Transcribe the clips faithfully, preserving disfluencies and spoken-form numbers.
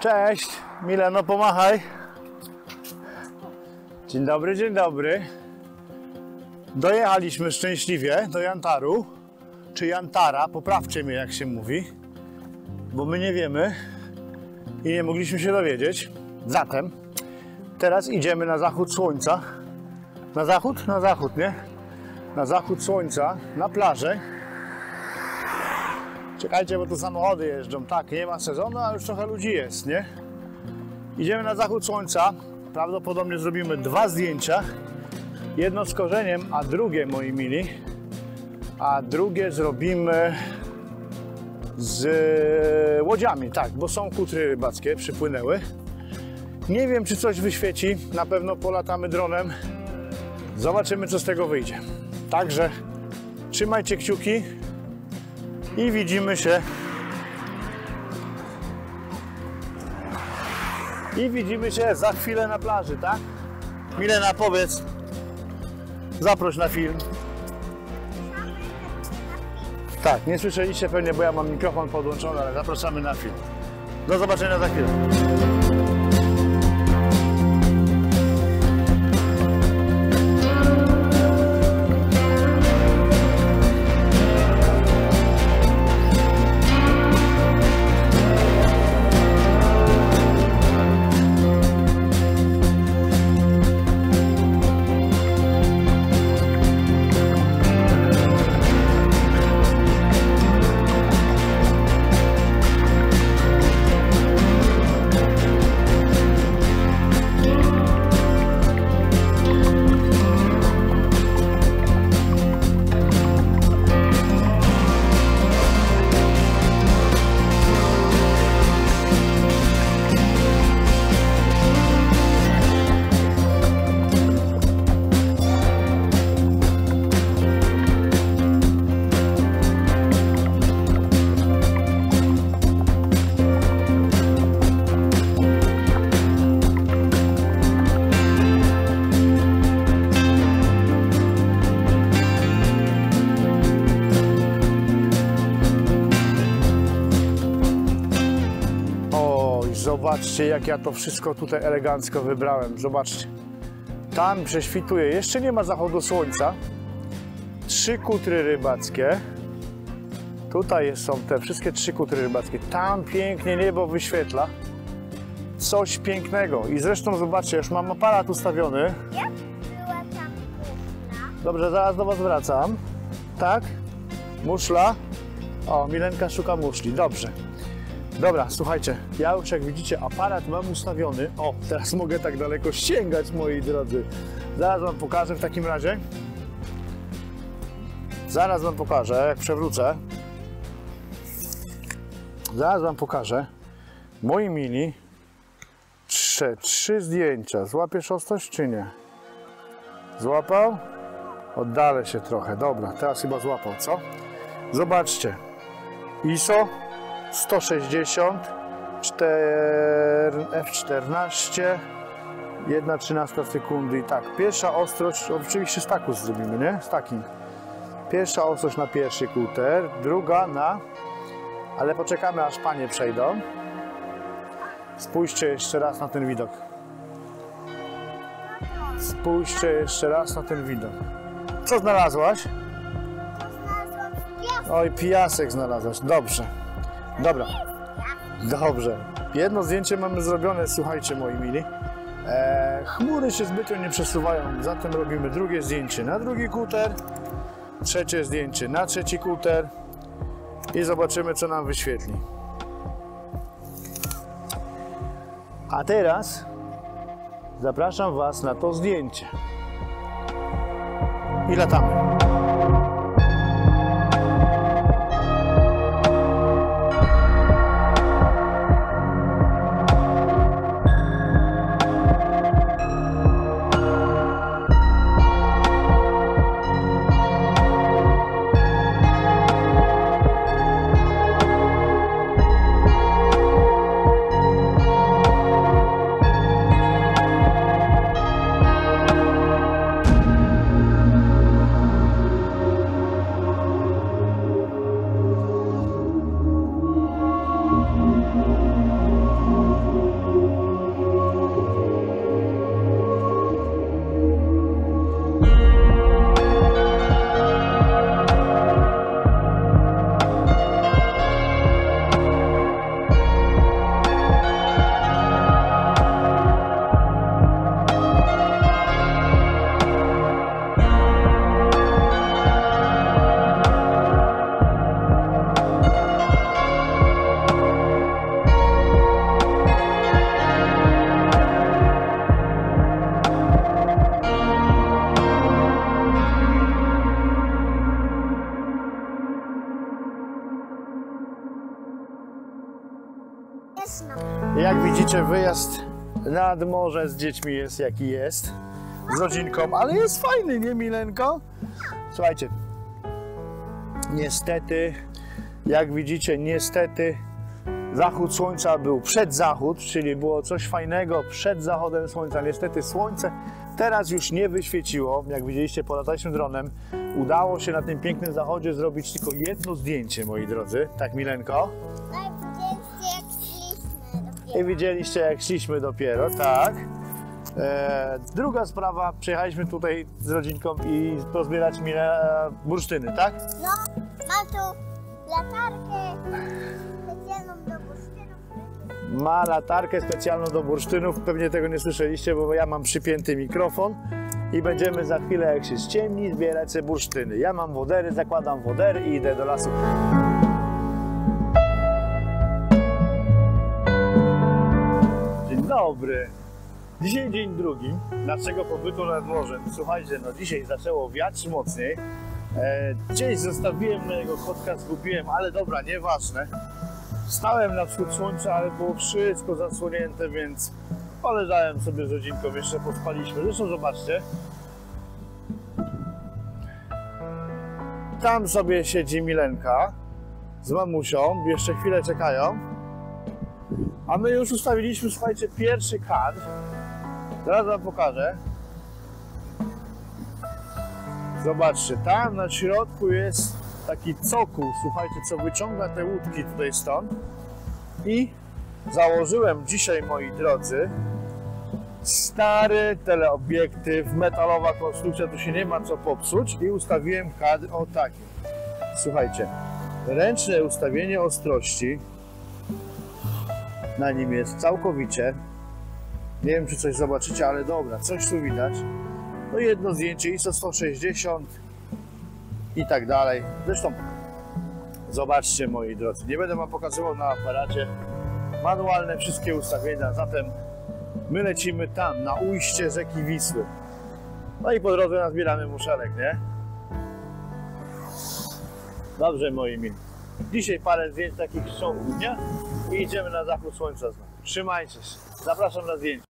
Cześć, Mileno, pomachaj. Dzień dobry, dzień dobry. Dojechaliśmy szczęśliwie do Jantaru, czy Jantara, poprawcie mnie jak się mówi, bo my nie wiemy i nie mogliśmy się dowiedzieć. Zatem teraz idziemy na zachód słońca. Na zachód? Na zachód, nie? Na zachód słońca, na plażę. Czekajcie, bo tu samochody jeżdżą. Tak, nie ma sezonu, a już trochę ludzi jest, nie? Idziemy na zachód słońca. Prawdopodobnie zrobimy dwa zdjęcia. Jedno z korzeniem, a drugie, moi mili, a drugie zrobimy z łodziami, tak, bo są kutry rybackie, przypłynęły. Nie wiem, czy coś wyświeci, na pewno polatamy dronem. Zobaczymy, co z tego wyjdzie. Także trzymajcie kciuki i widzimy się. I widzimy się za chwilę na plaży, tak? Milena, powiedz. Zaproś na film. Tak, nie słyszeliście pewnie, bo ja mam mikrofon podłączony, ale zapraszamy na film. Do zobaczenia za chwilę. Zobaczcie, jak ja to wszystko tutaj elegancko wybrałem. Zobaczcie. Tam prześwituje. Jeszcze nie ma zachodu słońca. Trzy kutry rybackie. Tutaj są te wszystkie trzy kutry rybackie. Tam pięknie niebo wyświetla. Coś pięknego. I zresztą zobaczcie, już mam aparat ustawiony. Jak była tam muszla? Dobrze, zaraz do was wracam. Tak? Muszla. O, Milenka szuka muszli. Dobrze. Dobra, słuchajcie, ja już jak widzicie aparat mam ustawiony. O, teraz mogę tak daleko sięgać, moi drodzy. Zaraz wam pokażę w takim razie. Zaraz wam pokażę, jak przewrócę. Zaraz wam pokażę. Moi mili. Trzy, trzy zdjęcia. Złapiesz ostrość czy nie? Złapał? Oddalę się trochę. Dobra, teraz chyba złapał, co? Zobaczcie. I S O sto sześćdziesiąt, F czternaście, jedna trzynasta sekundy i tak. Pierwsza ostrość, oczywiście stakus zrobimy, nie? Stacking. Pierwsza ostrość na pierwszy kuter, druga na... Ale poczekamy, aż panie przejdą. Spójrzcie jeszcze raz na ten widok. Spójrzcie jeszcze raz na ten widok. Co znalazłaś? Znalazłam piasek. Oj, piasek znalazłaś. Dobrze. Dobra, dobrze. Jedno zdjęcie mamy zrobione, słuchajcie, moi mili. E, chmury się zbytnio nie przesuwają, zatem robimy drugie zdjęcie na drugi kuter, trzecie zdjęcie na trzeci kuter i zobaczymy, co nam wyświetli. A teraz zapraszam was na to zdjęcie. I latamy. też mam. Jak widzicie, wyjazd nad morze z dziećmi jest jaki jest. Z rodzinką, ale jest fajny, nie Milenko? Słuchajcie, niestety, jak widzicie, niestety zachód słońca był przed zachód, czyli było coś fajnego przed zachodem słońca. Niestety słońce teraz już nie wyświeciło. Jak widzieliście, polataliśmy dronem. Udało się na tym pięknym zachodzie zrobić tylko jedno zdjęcie, moi drodzy. Tak, Milenko? No i widzieliście, jak szliśmy dopiero. I widzieliście, jak szliśmy dopiero, tak. E, druga sprawa, przyjechaliśmy tutaj z rodzinką i pozbierać mile bursztyny, tak? No, mam tu latarkę specjalną do bursztynów. Ma latarkę specjalną do bursztynów, pewnie tego nie słyszeliście, bo ja mam przypięty mikrofon i będziemy za chwilę, jak się ściemni, zbierać sobie bursztyny. Ja mam wodery, zakładam wodery i idę do lasu. Dzień dobry. Dzisiaj dzień drugi naszego pobytu nad morzem. Słuchajcie, no dzisiaj zaczęło wiać mocniej. E, gdzieś zostawiłem mojego kotka, zgubiłem, ale dobra, nieważne. Stałem na wschód słońca, ale było wszystko zasłonięte, więc poleżałem sobie z rodzinką, jeszcze pospaliśmy. Zresztą zobaczcie. Tam sobie siedzi Milenka z mamusią, jeszcze chwilę czekają. A my już ustawiliśmy, słuchajcie, pierwszy kadr. Zaraz wam pokażę. Zobaczcie, tam na środku jest taki cokół, słuchajcie, co wyciąga te łódki tutaj stąd. I założyłem dzisiaj, moi drodzy, stary teleobiektyw, metalowa konstrukcja, tu się nie ma co popsuć, i ustawiłem kadr o takim. Słuchajcie, ręczne ustawienie ostrości na nim jest całkowicie. Nie wiem, czy coś zobaczycie, ale dobra, coś tu widać. No jedno zdjęcie, I S O sto sześćdziesiąt i tak dalej. Zresztą zobaczcie, moi drodzy, nie będę wam pokazywał na aparacie. Manualne wszystkie ustawienia, zatem my lecimy tam, na ujście rzeki Wisły. No i po drodze nazbieramy muszelek, nie? Dobrze, moi mili. Dzisiaj parę zdjęć takich w ciągu dnia i idziemy na zachód słońca znowu. Trzymajcie się. Zapraszam na zdjęcie.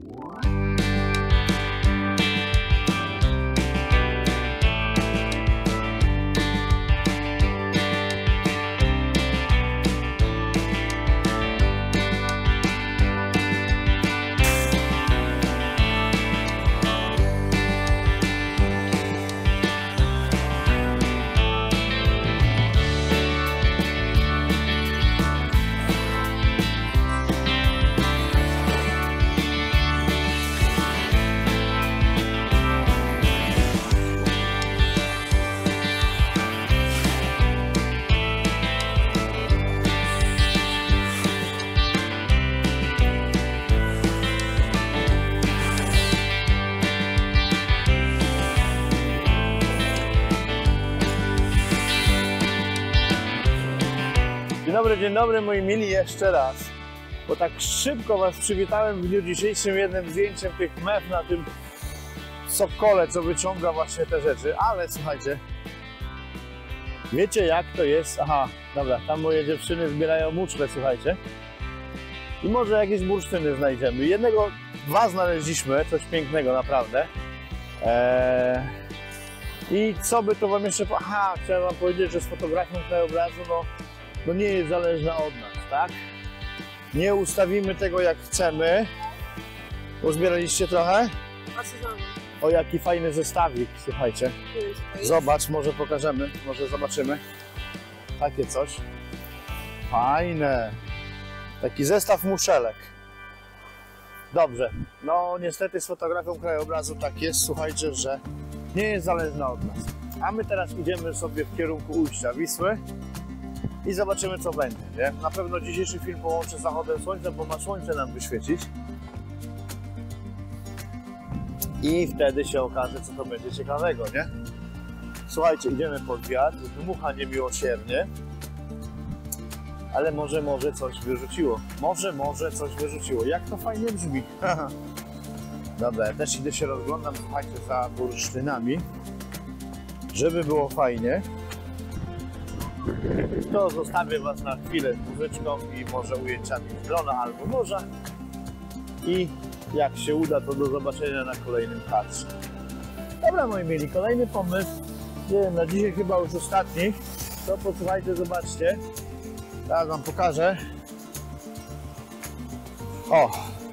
Dzień dobry, dzień dobry, moi mili, jeszcze raz. Bo tak szybko was przywitałem w dniu dzisiejszym jednym zdjęciem tych mef na tym sokole, co wyciąga właśnie te rzeczy. Ale słuchajcie, wiecie jak to jest? Aha, dobra, tam moje dziewczyny zbierają muszle, słuchajcie. I może jakieś bursztyny znajdziemy. Jednego, dwa znaleźliśmy, coś pięknego naprawdę. Eee... I co by to wam jeszcze... Aha, chciałem wam powiedzieć, że z fotografią krajobrazu, no, no nie jest zależna od nas, tak? Nie ustawimy tego jak chcemy. Uzbieraliście trochę? O, jaki fajny zestawik, słuchajcie. Zobacz, może pokażemy, może zobaczymy. Takie coś. Fajne. Taki zestaw muszelek. Dobrze. No niestety z fotografią krajobrazu tak jest, słuchajcie, że nie jest zależna od nas. A my teraz idziemy sobie w kierunku ujścia Wisły i zobaczymy, co będzie, nie? Na pewno dzisiejszy film połączę z zachodem słońca, bo ma słońce nam wyświecić. I wtedy się okaże, co to będzie ciekawego, nie? Słuchajcie, idziemy pod wiatr, dmucha niemiłosiernie, ale może, może coś wyrzuciło. Może, może coś wyrzuciło. Jak to fajnie brzmi. Dobra, ja też idę się rozglądam, słuchajcie, za bursztynami, żeby było fajnie. To zostawię Was na chwilę z muzyczką i może ujęciami z drona albo morza. I jak się uda, to do zobaczenia na kolejnym kadrze. Dobra, moi mili, kolejny pomysł. Nie wiem, na dzisiaj chyba już ostatni. To posłuchajcie, zobaczcie. Teraz Wam pokażę. O!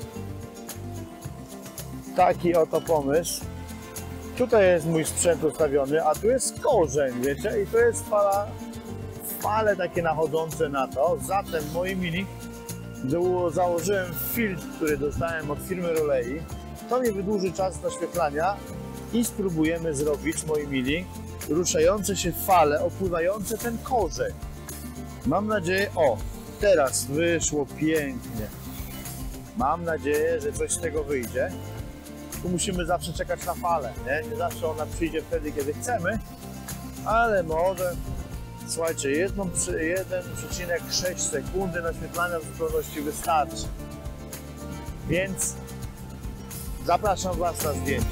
Taki oto pomysł. Tutaj jest mój sprzęt ustawiony, a tu jest korzeń, wiecie? I to jest fala, fale takie nachodzące na to. Zatem, moi mili, założyłem filtr, który dostałem od firmy Rolei. To mi wydłuży czas naświetlania i spróbujemy zrobić, moi mili, ruszające się fale opływające ten korzeń. Mam nadzieję, o, teraz wyszło pięknie. Mam nadzieję, że coś z tego wyjdzie. Tu musimy zawsze czekać na falę, nie? Nie zawsze ona przyjdzie wtedy, kiedy chcemy, ale może, słuchajcie, jeden przecinek sześć sekundy naświetlania w zupełności wystarczy. Więc zapraszam Was na zdjęcie.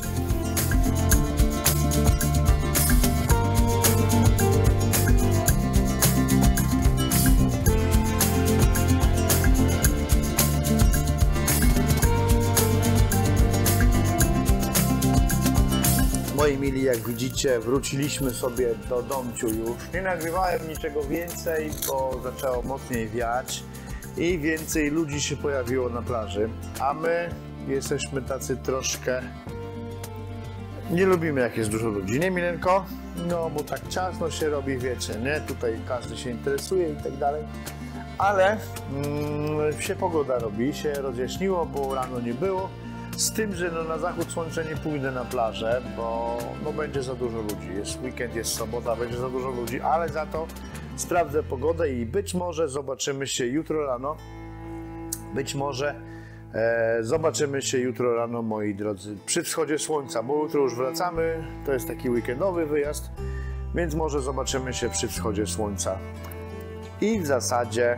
Moi mili, jak widzicie, wróciliśmy sobie do domciu już. Nie nagrywałem niczego więcej, bo zaczęło mocniej wiać i więcej ludzi się pojawiło na plaży. A my jesteśmy tacy troszkę... Nie lubimy, jak jest dużo ludzi, nie Milenko? No, bo tak ciasno się robi, wiecie, nie? Tutaj każdy się interesuje i tak dalej. Ale mm, się pogoda robi, się rozjaśniło, bo rano nie było. Z tym, że no, na zachód słońca nie pójdę na plażę, bo no, będzie za dużo ludzi. Jest weekend, jest sobota, będzie za dużo ludzi, ale za to sprawdzę pogodę i być może zobaczymy się jutro rano. Być może e, zobaczymy się jutro rano, moi drodzy, przy wschodzie słońca, bo jutro już wracamy. To jest taki weekendowy wyjazd, więc może zobaczymy się przy wschodzie słońca. I w zasadzie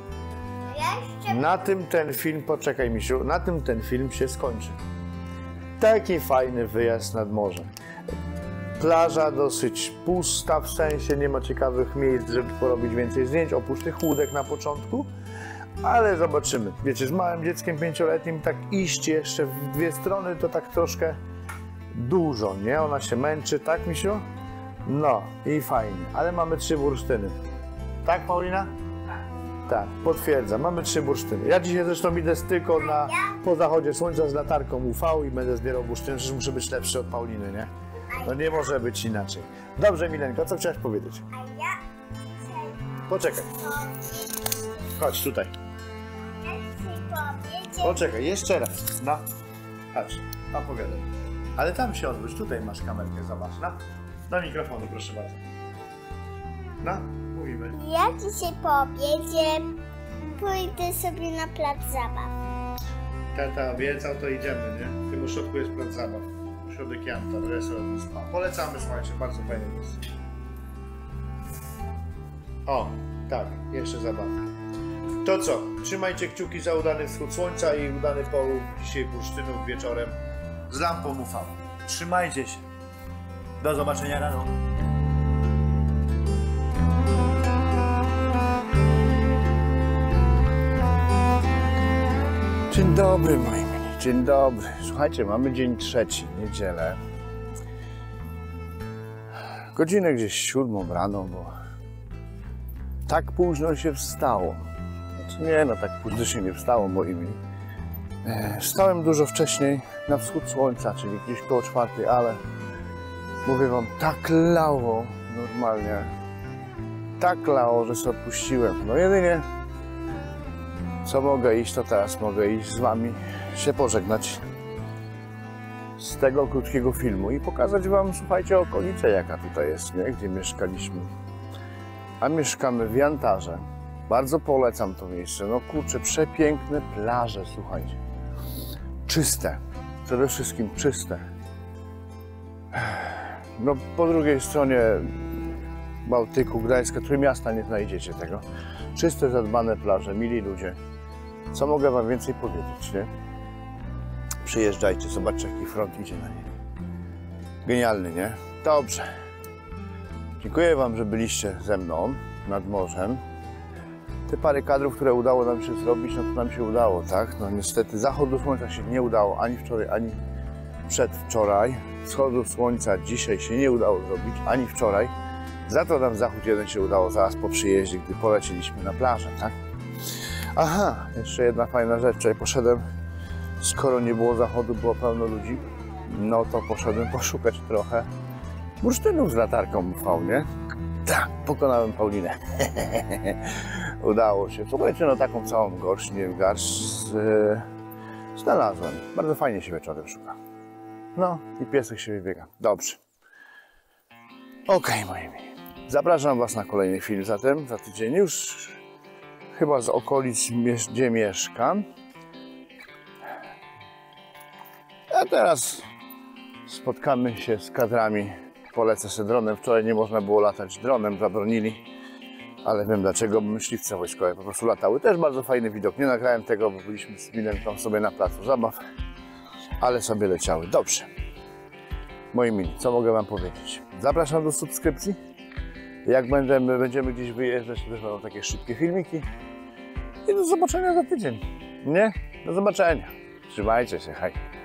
na tym ten film, poczekaj misiu, na tym ten film się skończy. Taki fajny wyjazd nad morze. Plaża dosyć pusta, w sensie nie ma ciekawych miejsc, żeby porobić więcej zdjęć, oprócz tych łódek na początku. Ale zobaczymy. Wiecie, z małym dzieckiem pięcioletnim tak iść jeszcze w dwie strony to tak troszkę dużo, nie? Ona się męczy, tak misiu? No i fajnie, ale mamy trzy bursztyny. Tak, Paulina? Tak, potwierdzam, mamy trzy bursztyny. Ja dzisiaj zresztą idę tylko na, po zachodzie słońca z latarką U V i będę zbierał bursztyny, że muszę być lepszy od Pauliny, nie? No nie może być inaczej. Dobrze, Milenko, co chciałaś powiedzieć? A ja chcę Poczekaj, chodź tutaj. powiedzieć, Poczekaj, jeszcze raz. No, chodź, opowiadaj. Ale tam się odwróć, tutaj masz kamerkę, zobacz, no. Do mikrofonu, proszę bardzo. No, mówimy. ja dzisiaj po obiedzie pójdę sobie na plac zabaw. Tata obiecał, to idziemy, nie? W tym ośrodku jest plac zabaw. Ośrodek Janta, resort i spa. Polecamy, słuchajcie, bardzo fajne miejsce. O, tak, jeszcze zabawka. To co? Trzymajcie kciuki za udany wschód słońca i udany połów dzisiaj bursztynów wieczorem z lampą U V. Trzymajcie się. Do zobaczenia rano. Dzień dobry, moi mili, dzień dobry. Słuchajcie, mamy dzień trzeci, niedzielę. Godzinę gdzieś siódmą rano, bo tak późno się wstało. Znaczy nie, no tak późno się nie wstało, moi mili. Wstałem dużo wcześniej na wschód słońca, czyli gdzieś koło czwartej, ale mówię wam, tak lało normalnie. Tak lało, że sobie opuściłem. No jedynie co mogę iść, to teraz mogę iść z wami się pożegnać z tego krótkiego filmu i pokazać wam, słuchajcie, okolicę, jaka tutaj jest, nie? Gdzie mieszkaliśmy. A mieszkamy w Jantarze. Bardzo polecam to miejsce. No kurczę, przepiękne plaże, słuchajcie. Czyste. Przede wszystkim czyste. No po drugiej stronie Bałtyku, Gdańska, Trójmiasta nie znajdziecie tego. Czyste, zadbane plaże, mili ludzie. Co mogę wam więcej powiedzieć, nie? Przyjeżdżajcie, zobaczcie, jaki front idzie na nie. Genialny, nie? Dobrze. Dziękuję wam, że byliście ze mną. nad morzem. Te parę kadrów, które udało nam się zrobić, no to nam się udało, tak? No niestety zachodu słońca się nie udało ani wczoraj, ani przedwczoraj. Wschodu słońca dzisiaj się nie udało zrobić, ani wczoraj. Za to nam zachód jeden się udało zaraz po przyjeździe, gdy polecieliśmy na plażę, tak? Aha, jeszcze jedna fajna rzecz. Wczoraj poszedłem, skoro nie było zachodu, było pełno ludzi, no to poszedłem poszukać trochę bursztynów z latarką U V, nie? Tak, pokonałem Paulinę. Udało się. Słuchajcie, no taką całą gorsz, nie wiem, garść z, e, znalazłem. Bardzo fajnie się wieczorem szuka. No i piesek się wybiega. Dobrze. Okej, moi mili. Zapraszam Was na kolejny film zatem, za tydzień już chyba z okolic, gdzie mieszkam. A teraz spotkamy się z kadrami. Polecę sobie dronem. Wczoraj nie można było latać dronem, zabronili. Ale wiem dlaczego, bo myśliwce wojskowe po prostu latały. Też bardzo fajny widok. Nie nagrałem tego, bo byliśmy z Billem tam sobie na placu zabaw. Ale sobie leciały. Dobrze. Moi mili, co mogę Wam powiedzieć? Zapraszam do subskrypcji. Jak będziemy, będziemy gdzieś wyjeżdżać, to też będą takie szybkie filmiki. I do zobaczenia za tydzień. Nie? Do zobaczenia. Trzymajcie się, hej.